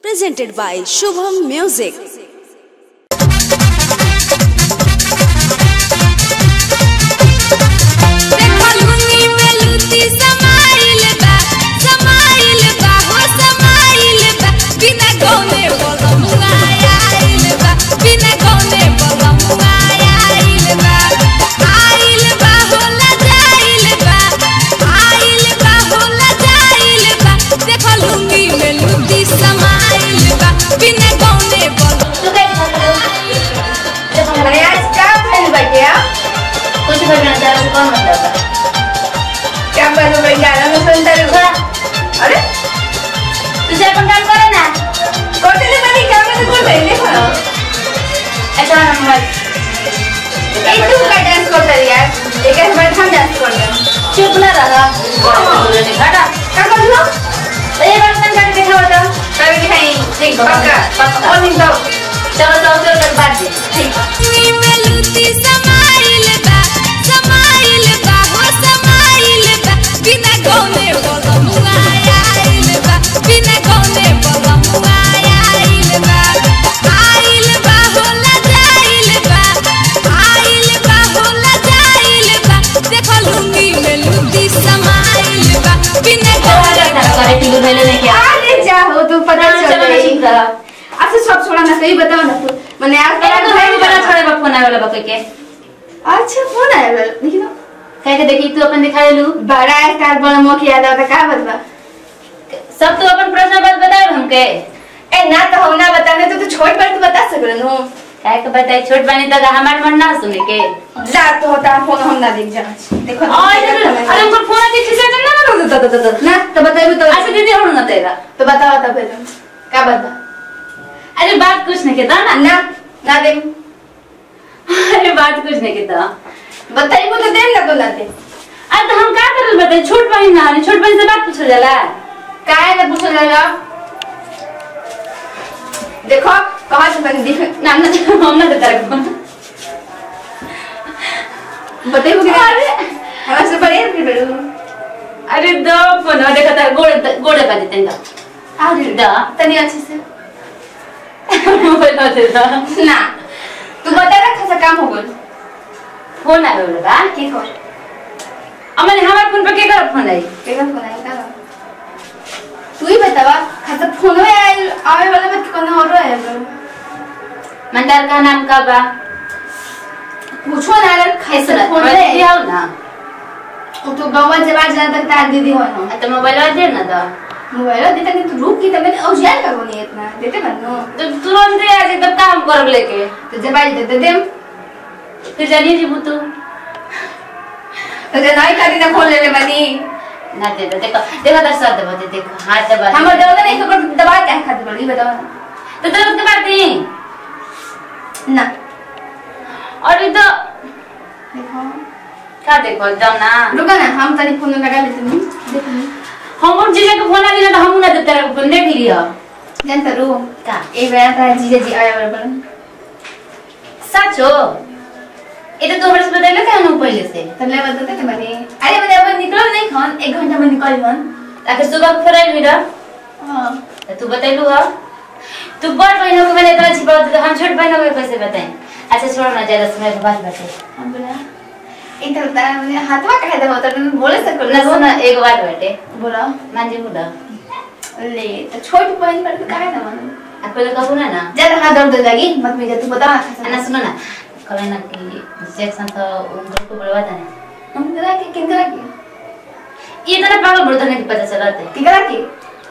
Presented by Shubham Music. क्या बनू भाई गाना में सुनता रहूँगा अरे तुझे अपन काम करे ना कोटे ले बनी क्या मैं तो कोटे ले खाना ऐसा ना मत ये तू का डांस करता है यार एक ऐसे बार हम डांस करते हैं चुप ना रहा बोलने घाटा क्या कर लो ये बार तन करके देखा होता कभी दिखाई ठीक पक्का पक्का और नहीं तो चलो चलो चलो कर बात दे ठीक मैं लूटी समाइल बा हो समाइल बा बिना गौने बोलो मुआइल बा बिना गौने बोलो मुआइल बा आइल बा होला जाइल बा आइल बा होला जाइल बा देखो लुंगी में लूटी समाइल बा बिना गौने करे टिलू मेले ने क्या अरे जा हो तू पता चल गई अच्छा सब छोड़ा ना सही बताओ ना तू मैंने आज भाई बड़ा छोड़े बा फोन आवेला बा के अच्छा फोन आवेला देखी ना कहते देखी तू अपन दिखा लू बड़ा स्टार बड़ा मुख याद आता का बता सब तू अपन प्रश्न बात बता हमके ए ना तो हम ना बताने तो तू छोट पर तू बता सकल नु काहे के बताई छोट बानी त हमार मन ना सुने के जा तो होता फोन हम ना देख जा देखो अरे हमर फोन देख से ना ना तो बताइबो तो अच्छा दीदी हम ना तेरा तो बताओ तब फिर का बता अरे बात कुछ नहीं कहता ना ना ना दे अरे बात कुछ नहीं कहता बताइबो तो देन ना तो लाते आज तो हम का करल बताई छोट बहन ना छोट बहन से बात पूछल जाला काहे ना पूछल जाला देखो कहां से बन दिख नाम ना हम ना देता रखो बताइबो कि अरे हमरा से बड़े फिर बेरू अरे दो फोन देखा तार गोड़े का देते ना अरे दा तनी अच्छे से बोलो दे ना तू बता रखा सा काम हो गल फोन आवे बा के कर अमने हमार फोन पे के कर फोन आई का तू ही बतावा खाता फोन में आवे वाला मत कोन हो रहा है मंदार का नाम का बा पूछो ना रे कैसे फोन ले आओ ना तो बाबा जवाब जाना तक तार दीदी हो ना तो मोबाइल दे ना तो मोबाइल देता कि तू रुक की त मैंने औजार का बोली इतना देते मनो तो तुरंत दे आज एकदम काम कर लेके तो जवाब दे दे फिर जानिए जी बुतू तो जे नहीं करी ना खोल ले बनी ना दे देखो देखो दर साथ दबा दे देखो हाथ दबा हम दबा नहीं खबर दबा क्या खाती बड़ी बताओ तो दर्द के बात नहीं ना और ये तो देखो क्या देखो जाओ ना रुको ना हम तनी फोन लगा लेते हैं देखो हम जीजा के फोन आ दिला हम ना देते रहो फोन देख लियो जानता रो का ए बेरा का जीजा जी आया बराबर सचो ये तो 2 वर्ष बदले का नु पहले से तले बदलते के माने अरे मैंने अब निकलो नहीं खान 1 घंटा में निकल मन आखिर सुबह फिर आई हीरा हां तू बतैलू हा तू बड़ बहनों को मैंने इतना छिपा दे हम छोट बहनों को कैसे बताएं अच्छा छोड़ ना ज्यादा समय बात बाटे हम बोला एक तो मैंने हाथवा कह दे तो बोले सको ना सुना एक बात बाटे बोला मान जी बोला ले तो छोट बहन पर काहे ना मानो आपको कहू ना ज्यादा हाथ दर्द लगी मत मुझे तू बता ना सुनो ना कहले ना कि सेक्शन तो उनको को बोलवा देना हम करा के किन करा के ये तरह पागल बोलता नहीं पता चलते कि करा के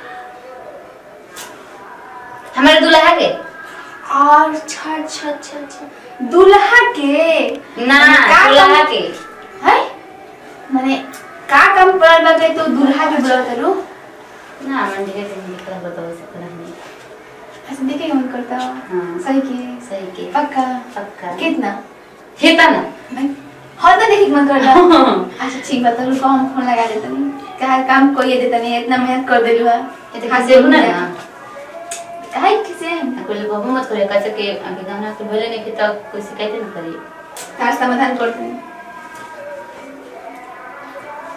हमारे दूल्हा के और अच्छा दूल्हा के ना दूल्हा के है माने का काम पड़ लगे तो दूल्हा के बोलत रो ना मन देखे तो निकल बताओ सकता नहीं ऐसे देखे मन करता हां सही के पक्का कितना ना हां तो देखे मन करता अच्छा ठीक बता रू कौन फोन लगा देता नहीं क्या काम कोई देता नहीं इतना मेहनत कर देलू है ये हां से ना काहे किसे कोई बाबू मत करे कैसे के अभी गाना तो बोले नहीं कि तो कोई शिकायत नहीं करी तार समाधान करते हैं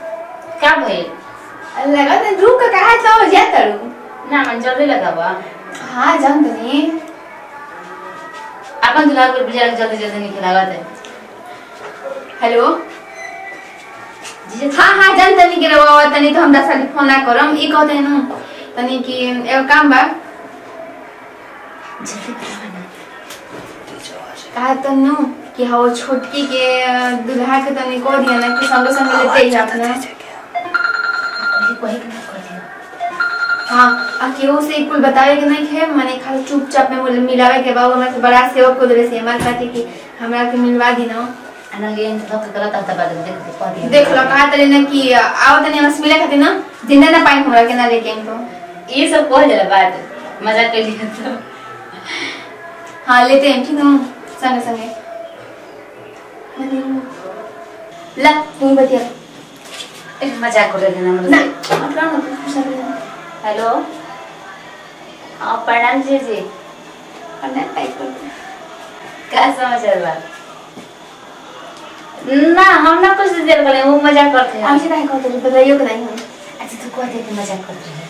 क्या भाई लगा तो रुक का कहा तो जाता रू ना मन जल्दी लगावा हाँ जान तो नहीं अपन दुल्हा को बिचारा जल्दी जल्दी निकलावत है। हेलो जी हाँ हाँ जान तनी के रवा तनी तो हम 10 साल फोन ना करम ई कहते हैं ना तनी कि एगो काम बा कहा तनु कि हाँ छोटकी के दुल्हा के तनी को दिया ना कि संग संग लेते ही अपना हाँ आ केहू से कुल बतावे के नहीं है माने खाली चुपचाप में मिलावे के बाद हमरा से बड़ा सेवक को दे से हमारे साथी कि हमरा के मिलवा दी ना अना ये तो गलत आता बात देख लो कहा तले ना कि आओ तनी हमसे मिले खातिर ना जिंदा ना पाई हमरा के ना लेके तो ये सब कह जला बात मजाक कर लिया तो हाँ लेते हैं ठीक है संगे संगे ला तू बतिया एक मजाक कर रहे ना मतलब हेलो आप प्रणाम जी जी प्रणाम टाइप करते क्या समाचार बा ना हम ना कुछ देर बोले वो मजाक करते हैं हमसे नहीं करते बताइयो कि नहीं अच्छा तू कहते कि मजाक करते हैं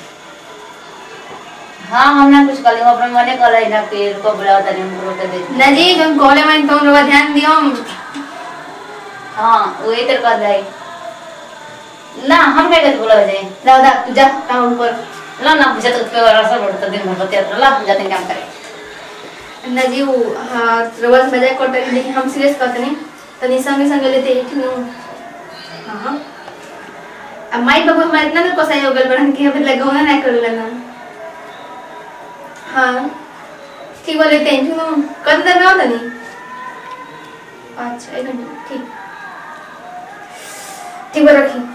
हाँ हम ना कुछ कर ले अपने मने कर रही ना कि को बुलाओ तने हमको तो दे ना जी तुम कॉले में तुम लोग ध्यान दियो हाँ वो इधर कर रही ना हम क्या कर बोला जाए दादा तू जा काम कर ला ना बुझा तो पे रसा बढ़ता दिन भर बतिया ला जाते काम करे ना जी वो हां रोज मजाक करते हैं लेकिन हम सीरियस करते नहीं तनी संगे संगे लेते हैं ठीक हां हां अब माई बाबू हमारे इतना ना कोसा हो गल बड़न के अब लगावना ना कर लेना हां ठीक बोले टेंशन कर दे ना तनी अच्छा 1 घंटा ठीक ठीक बोल रखी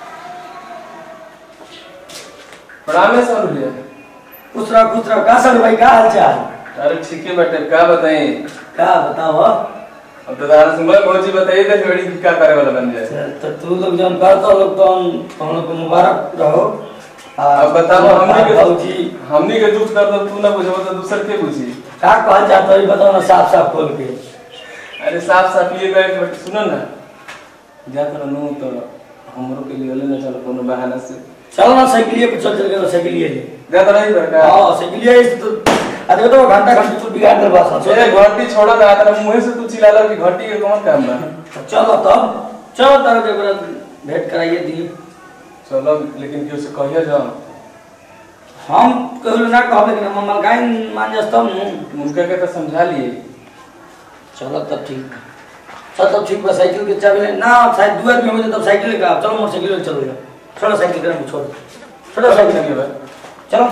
प्रणाम है सर भैया खुश रहा का सर भाई का हाल चाल। अरे ठीक है बेटे क्या बताएं का बताओ अब तो दादा सिंबल पहुंची बताइए तो बड़ी क्या करे वाला बन जाए तो तू लोग जन करता लोग तो हम लोग को मुबारक रहो। अब बताओ हमनी के दुख दर्द तू ना बुझो तो दूसर के बुझी का कहल चाहत है बताओ ना साफ साफ खोल के। अरे साफ साफ ये गए बेटे सुनो ना जा कर नो तो हमरो के लिए ले ना चलो कोनो बहाना से चलो ना साइकिलिए पे चल के साइकिलिए ले जा तो नहीं बेटा हां साइकिलिए इस तो अरे तो घंटा तू बिगाड़ दे बस अरे घंटी छोड़ा ना तेरा मुंह से तू चिल्ला कि घंटी के कौन काम बा चलो तब चलो तब के बाद भेंट कराइए दी चलो लेकिन क्यों से कहिए जा हम कहलो ना कहबे कि हम मलकाइन मान जस्तम उनके के तो समझा लिए चलो तब ठीक चल तब ठीक बस साइकिल के चाबी ना शायद 2 आदमी हो जाए तब साइकिल का चलो मोटरसाइकिल ले चलो छोड़ो साइकिल कर छोड़ छोड़ो साइकिल के बाद चलो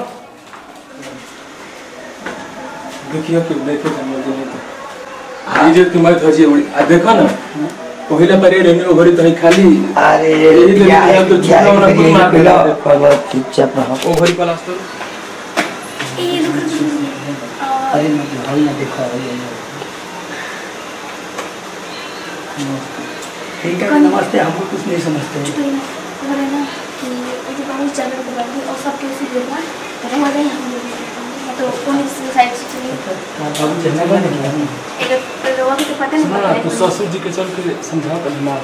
देखिए कि देखो समझ नहीं इज्जत की मत होजी आ देखो ना पहले परे रहने घरी तो खाली अरे ये तो झूठा ना कोई मार देला कल चुपचाप रहो ओ घरी पलास तो अरे मैं हल ना देखा है ठीक है नमस्ते हमको कुछ नहीं समझते हैं बोले ना कि ये बहुत चैनल के बारे में और सब के उसी देखा तो मजा ही हम लोग तो कौन इस साइड से चलिए अब चलना बंद किया एक लोगों को पता नहीं ना तो ससुर जी के चल के समझा कर मार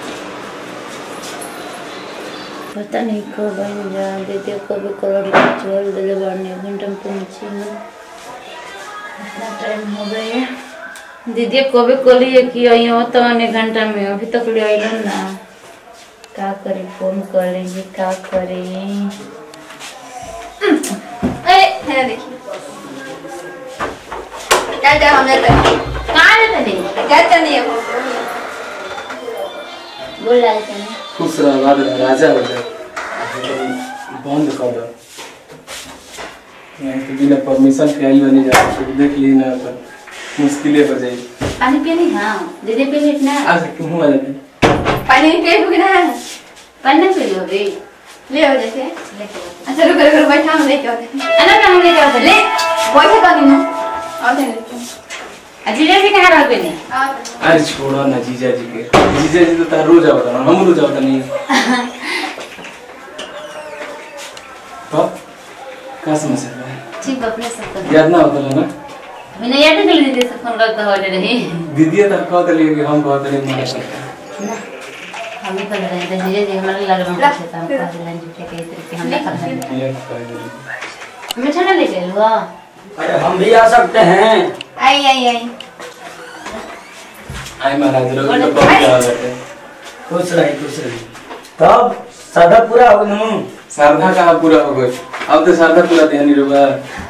पता नहीं कब बन जा दीदी कब कलर चल दे बारने घंटे में पहुंची ना इतना टाइम हो गया दीदी कब कलिए कि आइयो तो 1 घंटा में अभी तक ले आइलो ना क्या करें फोन कर लेंगे क्या करें अरे है देखिए क्या हम जाते हैं कहाँ जाते नहीं जाते नहीं है बोल रहा है खुश रह बाद राजा हो जाए बंद कर दो नहीं तो बिना परमिशन के आई बनी जा तो देख ली ना तो मुश्किलें हो जाए पानी पिए नहीं हाँ दीदी पी ली ना आज क्यों हुआ नहीं पानी नहीं पिए बिना पानी नहीं पी लो अभी ले आओ जैसे लेके अच्छा रुको बैठा हम लेके आते हैं अना हम लेके आते ले बैठे तो नहीं और दे लेते जीजा जी कहाँ रह गए अरे छोड़ो ना जीजा जी के जीजा जी तो तार रोज आवता ना हम रोज आवता नहीं तो क्या समस्या है ठीक अपने सब कर याद ना होता ना मैंने याद कर ली दीदी से फोन करता हो रही दीदी तक कहते लिए कि हम कहते नहीं मना करते ना हम ही कर रहे थे जीजा जी हमारे लग रहा है हम कह दिलन झूठे के तरीके हम ना कर रहे ये कह दे मैं छाना लेके लूँ अरे हम भी आ सकते हैं। आई आई आई आई महाराज लोग तो बहुत ज्यादा बैठे। खुश रही। तब सादा पूरा हो गया। श्रद्धा कहाँ पूरा हो गई? अब तो श्रद्धा पूरा ध्यान नहीं होगा।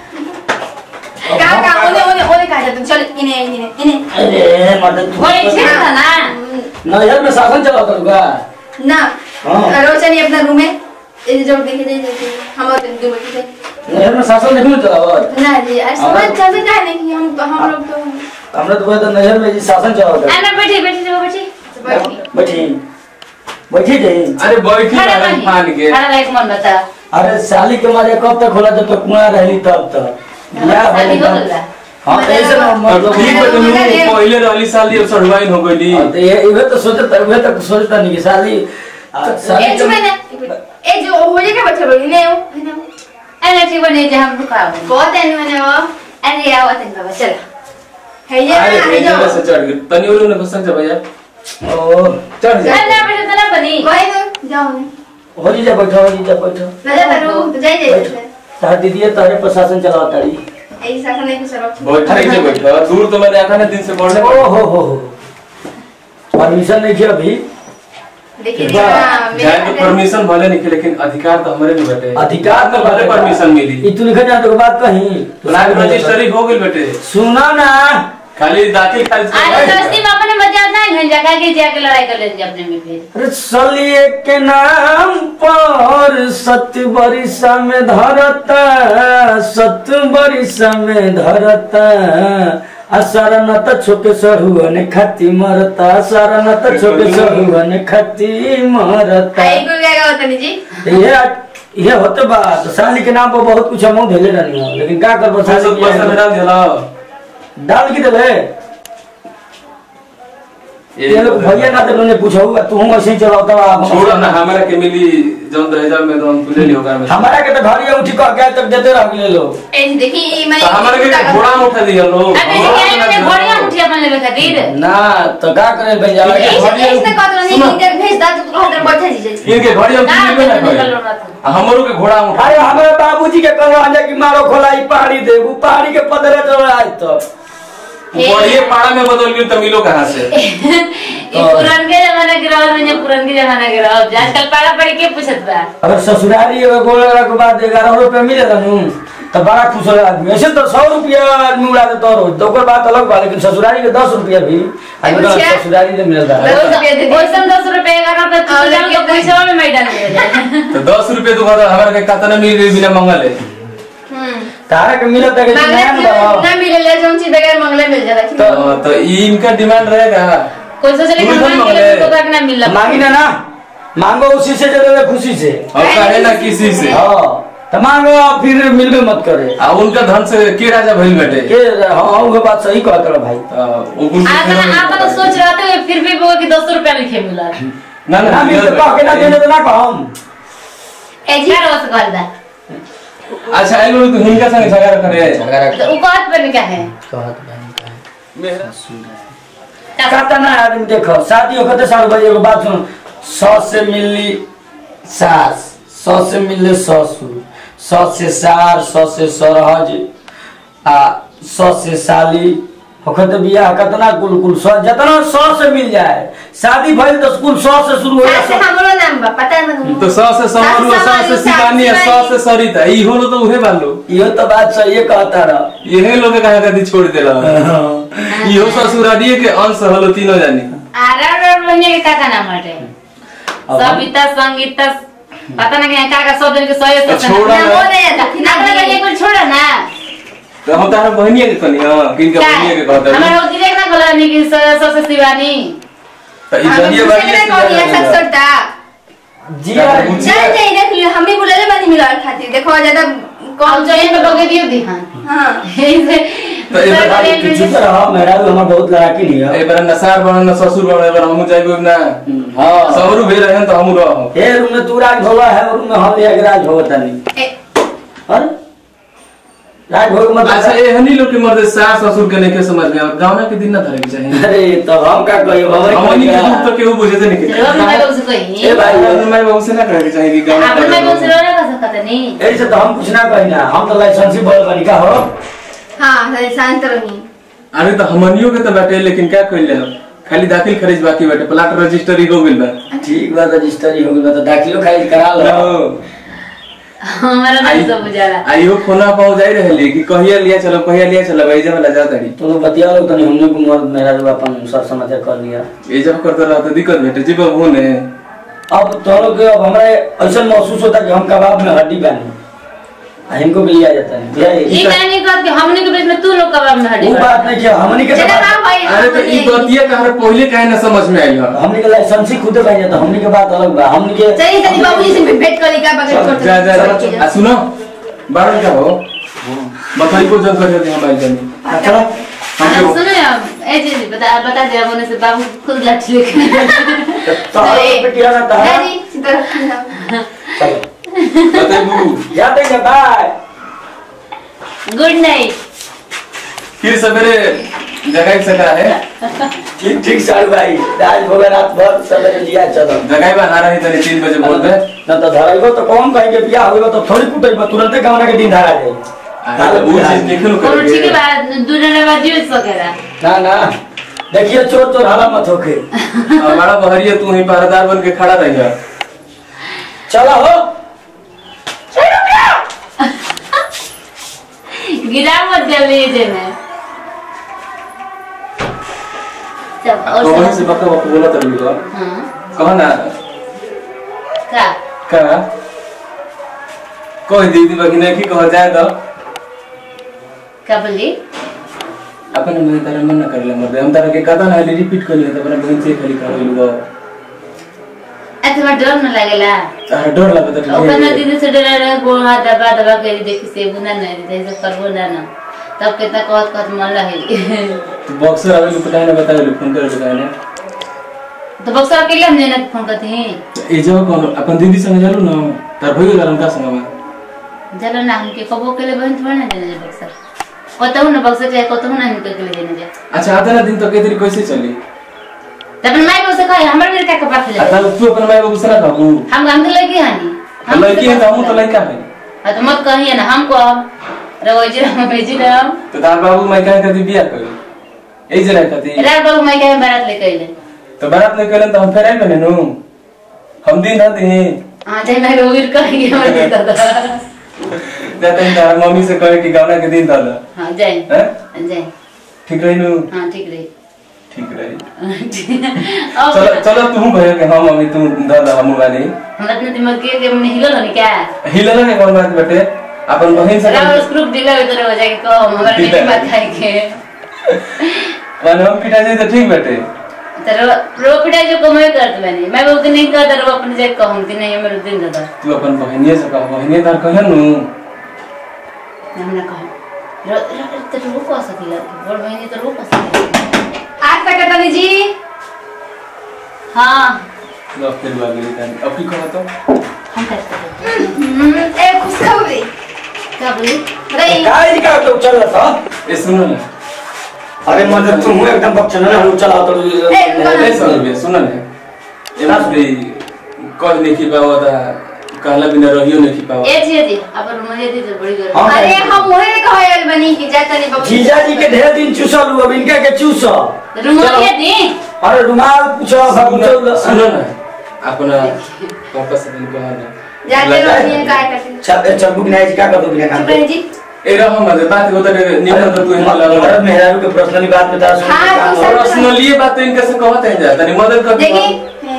कहाँ ओने कहा जाते चल इन्हें अरे मदद ओए छे ना नजर में शासन चला करूँगा ना हाँ। रोशनी अपना रूम में ये जो देखे दे हम और तुम बैठे थे नजर में शासन नहीं चला ना जी आज समझ कैसे क्या नहीं कि हम लोग तो हमने तो नजर में शासन चला आना बैठी बैठी जाइए। अरे बैठी मैडम फान के। खाना एक मन बता अरे साली के मारे कब तक खोला जब तक कुआं रही तब तक या शादी हो गया हाँ ऐसे ना मतलब ठीक है तुम पहले वाली साल ये सड़वाइन हो गई। तो ये तो सोचता नहीं कि साली ए चुपने ए जो हो जे के बैठे बोली ने अरे ठीक बने जे हम रुका बहुत है मैंने वो अरे आओ तन बाबा चल है ये अरे ये से चढ़ गई तनी और ने फसन जा भैया ओ चढ़ जा। ना बैठो तो ना बनी भाई जाओ हो जा बैठो राजा तारू जाई तार दीदी तारे प्रशासन चलाता रही ऐ शासन नहीं कुछ बैठ से बैठो दूर तो मैंने आधा ने दिन से पढ़ने ओ हो परमिशन नहीं किया अभी देखिए जाए तो परमिशन भले नहीं लेकिन अधिकार तो हमारे नहीं बैठे। अधिकार तो भले परमिशन मिली तू लिखा जाए तो बात कहीं फ्लैग रजिस्ट्री हो गई बेटे। सुना ना खाली दाखिल खारिज अरे दोस्ती में अपने मजाक ना है जगह के जाके लड़ाई कर लेंगे अपने में फिर अरे सलिए के नाम पर सत्य बरिसा में धरता सत्य बरिसा में धरता सारा न तो छोके सरुआ खाती मरता सारा न तो छोके सरुआ खाती मरता। आई गुल गाएगा होता नहीं जी ये होते बात साली के नाम पर बहुत कुछ हम भेजे रहनी हो लेकिन क्या कर डाल की दे ये लोग भैया ना तो पूछो तू ऐसे ही चलाता छोड़ो ना हमारा के मिली जौन दहेजा में तो हम ले लियो घर में हमारा के तो घर उठी को क्या तक देते रह ले लो ए देखी मैं हमारा के घोड़ा में उठा दिया लो अबे ये क्या घोड़ा उठी अपन ले खातिर ना तो का करे भैया इसने कदर नहीं इधर भेज दा तो घर बैठे जी इनके घोड़ी हम ले हमरो के घोड़ा उठा। अरे हमारे बाबूजी के कहवा आजा कि मारो खोलाई पहाड़ी दे वो पहाड़ी के पदरे चढ़ आज तो ये पाड़ा में बदल गई तमिलो कहां से ये पुराने जमाने के रहो ने पुराने जमाने के रहो आजकल पाड़ा पड़ के पूछत बा अगर ससुराली गोल के बाद 11 रुपए मिलेला नु तो बड़ा खुश हो आदमी ऐसे तो 100 रुपया आदमी उड़ा देता रोज तो कोई बात अलग बा लेकिन ससुराली के 10 रुपया भी अगर ससुराली में मिलता है वैसे 10 रुपए का तो तो पैसा में मैदान मिल जाए तो 10 रुपए तो हमारा के खाता ना मिल गई बिना मंगले तारा के मिलत है कि ना मिले ले जोन चीज बगैर मंगले मिल जाला तो इनका डिमांड रहेगा कोई सोचे कि मांगे तो तक ना मिलला मांगी ना मांगो उसी से जरूर खुशी से और कहे ना किसी से हां तो मांगो फिर मिलबे मत करे आ उनका धन से के राजा भइल बैठे के हां वो बात सही कहत रहा भाई आप तो सोच रहे थे फिर भी वो कि 10 रुपया लिखे मिला ना ना मिल तो के ना देने तो ना कहम ए जी रो से कहल दा अच्छा आई लोग तो हिंका संग झगड़ा करे तो उ कहत बन क्या है कहत बन का है मेरा सुन कहता ना आदमी देखो शादी होते साल भाई एगो बात सुन 100 से मिली सास 100 से मिले ससुर 100 से सार 100 से सरहज आ 100 से साली होखत बियाह कितना कुल 100 जितना 100 से मिल जाए शादी भइल तो कुल 100 से शुरू हो से हमरो नाम बा पता नहीं तो 100 से समरू 100 से शिवानी 100 से सरिता ई होलो तो उहे बालो इहो तो बात सही है कहता रह यही लोग के कहा कदी छोड़ देला इहो ससुरालिए के अंश हलो तीनों जानी आरा बनिए के काका नाम हटे सविता संगीता पता नहीं क्या का सब दिन के सही से छोड़ा ना वो नहीं था ना बनिए को छोड़ा ना तो हम तारा बहनिया के कनी हां किनका बहनिया के कहता हमारा होती देखना बोला नहीं कि सबसे शिवानी तो ई जनिए बाकी सकता जी नहीं नहीं देख लियो हम भी बोले बानी मिला खातिर देखो ज्यादा कौन चाहिए तो लोगे दियो दी हां ऐसे तो ए बार चुप रहो मेरा भी हमर बहुत लड़ाकी नहीं है ए बार नसार बनन ससुर बनन बार हम जाइबो ना हां सबरू भे रहन तो हम रहो ए रूम में तू राज भवा है रूम में हम एक राज भवता नहीं और राज भोग मत अच्छा ए हनी लोग के मर्दे सास ससुर के नहीं के समझ में गावना के दिन ना धरे के चाहिए अरे तो हम का कहियो हमनी के दुख तो केहू बुझे से नहीं हम मैं बोल सके ए भाई मैं बहु से ना कहे के चाहिए कि गावना हम मैं बोल से ना कर सकता नहीं ऐसे तो हम कुछ ना कहिना हम तो लाइसेंस बोल बनी का हो हाँ शांत रही। अरे तो हमनियों के तो बाटे लेकिन क्या कइले हम खाली दाखिल खारिज बाकी बाटे प्लाट रजिस्ट्री हो गइल बा। ठीक बा रजिस्ट्री हो गइल बा तो दाखिलो खारिज करा लो। हमारा नहीं सब बुझाला। आइयो फोना पाऊ जाई रहले कि कहिया लिया चलो भाई जब वाला जा ताड़ी तो बतिया लो तनी हमने को मर्द मेरा जो अपन सब समाचार कर लिया ये जब करता रहा तो दिक्कत भेटे जीव होने। अब तोरो के अब हमरा ऐसा महसूस होता कि हम कबाब में हड्डी बानी हमको भी लिया जाता है भैया ये कहने का कि हमने के बीच में तू लोग कबाब में हड्डी वो बात नहीं कि हमने के अरे तो ई बतिया का हर पहले काहे ना समझ में आई हो हमने के लाइसेंस ही खुद भाई जाता हमने के बात अलग बा हमने के चलिए चलिए बाबूजी से भेंट करी का बगैर करते जा जा आ सुनो बारह का हो बताई को जन कर दे हम आई जानी चलो सुनो ए जी बता दे अब से बाबू खुद लाठी लेके तो पे किया ना था डैडी सीधा चलो बताई बू याद है बाय गुड नाइट। फिर सवेरे जगाई सका है ठीक ठीक साल भाई आज भोगे रात भर सवेरे लिया चलो जगाई बना रही तने 3 बजे बोल दे ना तो धराइबो तो कौन कहे के बियाह होइबो तो थोड़ी कुटइबो तुरंत गावना के दिन धरा जाए अरे वो चीज निकल और कर ठीक है बात दूसरे बात यूज सकेला ना देखिए चोर चोर हाला मत होके हमारा बहरिया तू ही पहरेदार बन के खड़ा रहिया चला हो गिरा मत जल्दी जेने सब और तो वहीं सब से बका बोला तभी तो हां कहो ना का कोई दीदी बगिने की कहो जाए तो क्या बोली अपन में तारा मन न करले मर हम तारा के कदा ना रिपीट कर ले तो अपन बहन से खाली कर लो ऐसे डर न लगेला तारा डर लगता है ओकना दीदी से डर रहा गोड़ हाथ दबा करी देखी से बुना नहीं जैसे करबो ना तब कितना कहत मन रहे तो बॉक्सर आवे लोग बताए ना बताए लोग फोन कर बताए ना तो बक्सर अकेले हम ना फोन करते हैं ए जो कौन अपन दीदी संग जालू ना तार भइल गरम का संग में चलो ना हमके कबो के लिए बहन थोड़ा ना देने जा बक्सर कतहु ना बक्सर चाहे कतहु ना हमके के लिए देने जा। अच्छा आधा ना दिन तो के तरी कैसे चली तब माय को से कहे हमर मेरे क्या कपड़ा खिला आता तू अपन माय बाबू से ना कहू हम तो लड़की हनी हम लड़की है तो हम तो लड़का है तो मत कहिए ना हमको रोज हम भेजी ना तो तार बाबू मैं कहे कदी बियाह कर ए जरा कदी रात बाबू मैं कहे बारात लेके आइले तो बारात लेके आइले तो हम फेर आइल बने नु हम दिन रात ही हां जय मैं रोवीर कहेंगे हमर दादा जाते हैं तार मम्मी से कहे कि गावना के दिन दादा हां जय हैं जय ठीक रही नु हां ठीक रही चलो चलो तुम कहे कि हां मम्मी तुम दादा हम वाली हम अपने दिमाग के हमने हिलो नहीं क्या हिलला ने कौन बात बेटे अपन बहन से राव स्क्रूप दिला उधर हो जाके कहो हमारा बेटी बात खाई के वन हम पिटा जाए तो ठीक बेटे तर रो पिटा जो कमाई करत मैंने मैं वो दिन नहीं करता रो अपने जाके कहूं कि नहीं मेरे दिन दादा तू अपन बहनिए से कह बहनिए तार कहन नु हमने कहा रो तो रो को सकीला बड़ बहनी तो रो को सकीला आज तक तनी जी हां लो फिर वाली तन अब की कहो तो हम कैसे ए खुशखबरी क्या बोली रही काहे का तो चल रहा था ए सुनो ना अरे मदद तुम एकदम बच्चा ना हम चला तो ए सुनो ना ये ना बे कल नहीं की पावा था कहला बिना रहियो नहीं की पावा ए जी अपन मजे दी तो बड़ी गरम अरे हम मोहे कहल बनी कि जातनी बाबू जीजा जी के ढेर दिन चूसल अब इनका के चूस रुमालिया दी अरे रुमाल पूछो सुनो ना अपना पापा से दिन कहा ना जाते रोनी काय करते चल बुक नहीं का कर दो बिना काम बहन जी ए रहो मत बात होता है निमन तो तू हिला लगा मदद मेहरारू के पर्सनली बात बता सुन हाँ, तू सब- पर्सनली बात तो इनका से कहते हैं जा तनी मदद कर देखिए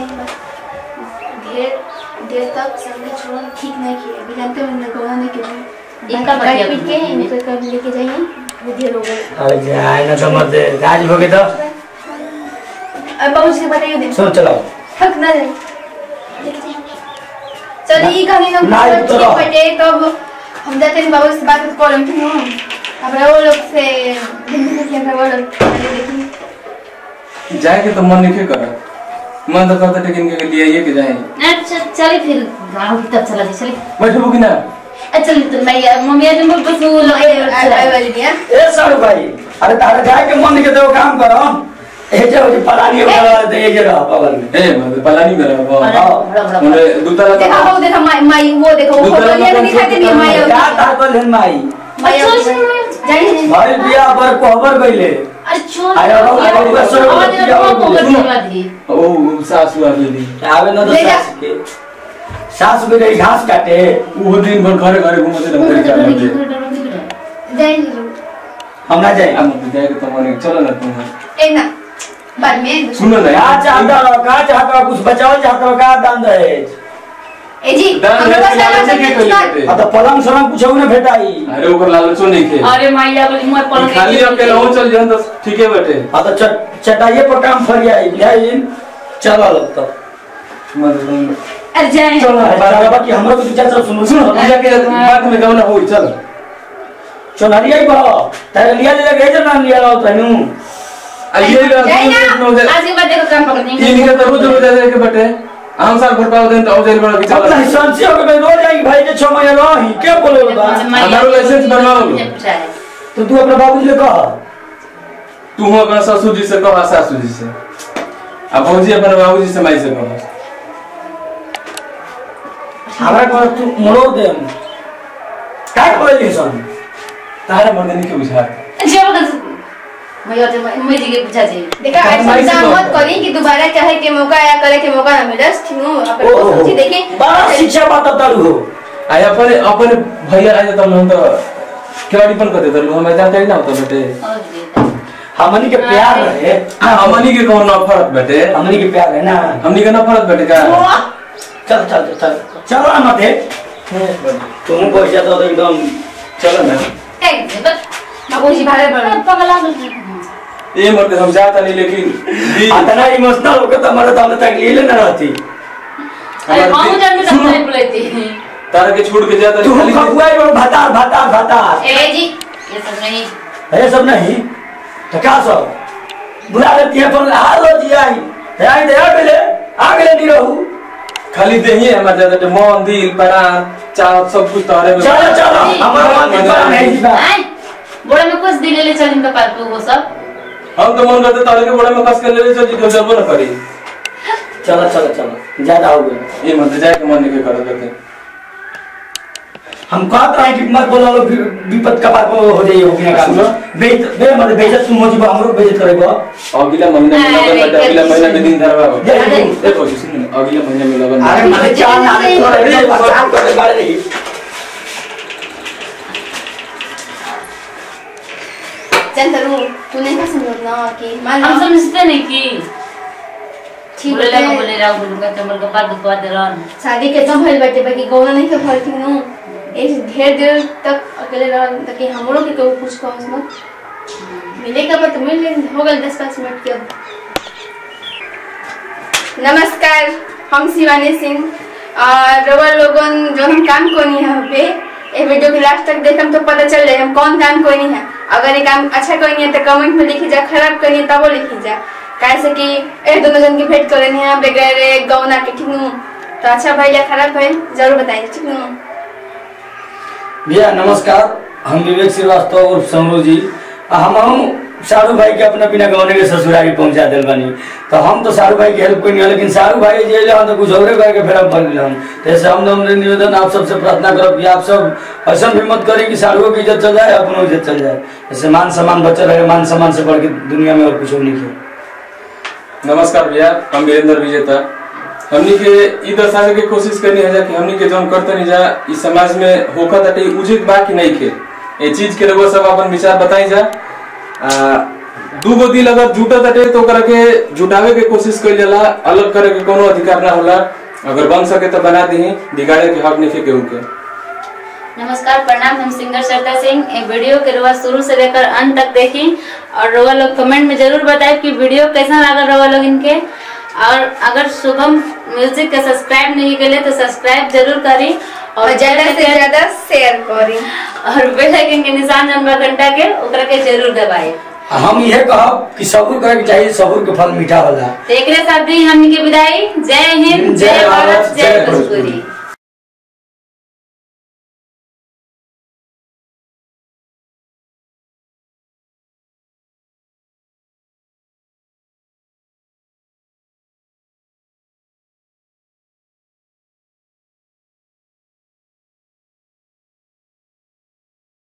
ढेर ढेर तक सामने छोड़ ठीक नहीं किया अभी जानते हो ना गवा नहीं किया इनका बढ़िया पीट के इनको कर लेके जाइए वो ढेर हो गए अरे जाए ना तो मत राज भोगे तो अब बाबू जी बताइए दे सुन चलो थक ना जाए चलिए कहीं हम ना, ये तो रहो। बटे तब हम जाते हैं बाबू से बात कर लेते हैं अब वो लोग से हिंदी किया था वो लोग देखिए जाए के तो मन नहीं कर मन तो कहता है कि इनके लिए ये के जाए अच्छा चलिए फिर गाँव की तरफ चला जाए चलिए बैठो कि ना अच्छा तो मैं मम्मी आज मैं बस वो आई वाली दिया ए सारू भाई अरे तारा जाए के मन के तो काम करो ए जो पलानी वाला दे ये रहा बगल में ए मतलब पलानी में रहो मैंने दूसरा देखा वो देखा माई वो देखो वो फोटो लिया नहीं दिखाते भी माई क्या था कल माई भाई बिया बर कोहबर गइले अरे छोड़ आया ओ सासू आ गेली आवे न तो सास गई घास काटे वो दिन भर घरे घरे घुमते रहते हम ना जाए हम जाए के तुम्हारे चलो ना तुम ए ना बाद में सुनो ना का चाहता कुछ बचाओ चाहता का दान दे ए जी हमरा पास लालच के आ तो पलंग सलंग कुछ न भेटाई अरे ओकर लालचो नहीं खे अरे माइया बोली मोर पलंग खाली अकेला हो चल जन तो ठीक है बेटे आ तो चटाइए पर काम फरियाई बिहाई चलो लब तो अरे जाए चलो बाबा की हमरो कुछ चाचा सुनो सुनो पूजा के बात में गवना होई चल चोनरिया ही बा तारे लिया ले गए जो ना लिया लो तनु आइए आज के बाद देखो काम पकड़नी ये निकल तो रोज दे के बेटे हम साल भर पाओ दिन तो औजेल बड़ा बिचारा अपना हिसाब से अगर रोज आएगी भाई जे 6 महीना रही क्या बोले बा हमारो लाइसेंस बनवा लो तो तू अपने बाबूजी ले कह तू हो अपना ससुर जी से कह सासू जी से अब भौजी अपने बाबूजी से माई से कह हमरा को तू मोड़ो दे काय बोले सन तारा मर्दनी के बुझा जब मैं जी के पूछा जी देखा ऐसा काम मत करी कि दोबारा चाहे के मौका आया करे के मौका ना मिले ठीक हो अपन सोची देखी बड़ा शिक्षा बात तारू हो आय अपने भैया आए तो हम तो केवाड़ीपन करते तो हमें जानकारी ना होता बेटे हमनी के प्यार रहे हमनी के कौन नफरत बेटे हमनी के प्यार है ना हमनी के नफरत बेटे का चल चल चल चलो ना मत तुम पैसा तो एकदम चलो ना एक जगह बाबूजी भागे पड़े पगला गई ये मर्द हम जाता नहीं लेकिन इतना इमोशनल होके तो हमारे तो तक ले ना रहती अरे हम जान में सब नहीं बुलाती तारा के छोड़ के जाता तू खपुआ ही भतार भतार भतार ए जी ये सब नहीं ये सब नहीं तो क्या सब बुला लेती है पर हालो जी आई दे आ गेले नहीं रहू खाली देही हमारे ज्यादा मन दिल प्राण चाह सब कुछ तारे में चलो चलो हमारा मन दिल प्राण नहीं जीवा बोड़ा में कुछ दिले ले चल इनका पार वो सब हम तो मन करते तारे के बोड़ा में कस के ले चल जी जब ना करी चलो चलो चलो ज्यादा हो गया ये मत जाए के मन के कर करते हम कहत रहे कि मत बोलो विपत का पार हो जाइए हो बिना काम बे मत बेइज्जत सुन हो जी हमरो बेइज्जत करेबो अगला महीना में लगन बता अगला महीना में दिन धरवा देखो सुन अगला महीना में लगन अरे माने चाल ना करे बचाव करे बारे नहीं चल तरू तू नहीं समझना कि मान हम समझते नहीं कि ठीक बोले है बोले राव गुरु का कमल का पार दुखवा दे रहन शादी के तो भइल बाटे बाकी गौना नहीं के फल थी नु एक ढेर देर तक अकेले रह ताकि हमरो के कोई कुछ कहस मत मिले का बात मिल हो गल 10-5 मिनट के नमस्कार हम शिवानी सिंह और रोवर लोगन जो हम काम कोनी है पे ये वीडियो के लास्ट तक देखम तो पता चल जाए हम कौन काम कोनी है अगर ये काम अच्छा कोनी है तो कमेंट में लिखी जा खराब कोनी है तब लिखी जा कैसे कि ए दोनों जन की भेंट करनी है बगैर गौना के ठीक नु तो अच्छा भाई या खराब भाई जरूर बताइए ठीक नु भैया नमस्कार हम विवेक श्रीवास्तव और समरू जी हम शाहरुख भाई के अपना बिना गौने के ससुराली पहुंचा दिल बनी तो हम तो शाहरुख भाई की हेल्प कोई नहीं है लेकिन शाहरुख भाई जेल हम तो कुछ और करके फिर हम बन हम ऐसे हम निवेदन आप सबसे प्रार्थना करो कि आप सब ऐसा भी मत करें कि शाहरुख की इज्जत चल जाए अपनों इज्जत चल जाए ऐसे मान सम्मान बचा रहे मान सम्मान से बढ़ के दुनिया में और कुछ नहीं किया। नमस्कार भैया हम वीरेंद्र विजेता हमनी के ई दर्शावे के कोशिश करनी है कि हमनी के जौन करते नहीं जा इस समाज में होकर तटे उचित बा कि नहीं के ये चीज के रगो सब अपन विचार बताई जा दूगो दिल अगर जुटा तटे तो करके जुटावे के कोशिश कर जाला अलग करे के कोनो अधिकार ना होला अगर बन सके तो बना दी बिगाड़े के हक नहीं के उनके। नमस्कार प्रणाम हम सिंगर श्रद्धा सिंह ये वीडियो के रोवा शुरू से लेकर अंत तक देखी और रोवा लोग कमेंट में जरूर बताए कि वीडियो कैसा लगा रोवा लोग इनके और अगर शुभम म्यूजिक का सब्सक्राइब नहीं करे तो सब्सक्राइब जरूर करी और ज्यादा से ज्यादा शेयर करी और बेल आइकन के निशान जन घंटा के ओकरा के जरूर दबाए। हम ये कहब कि सब्र करे के चाहिए सब्र के फल मीठा होला। तो एकरे साथ ही हमनी के विदाई जय हिंद जय भारत जय भोजपुरी।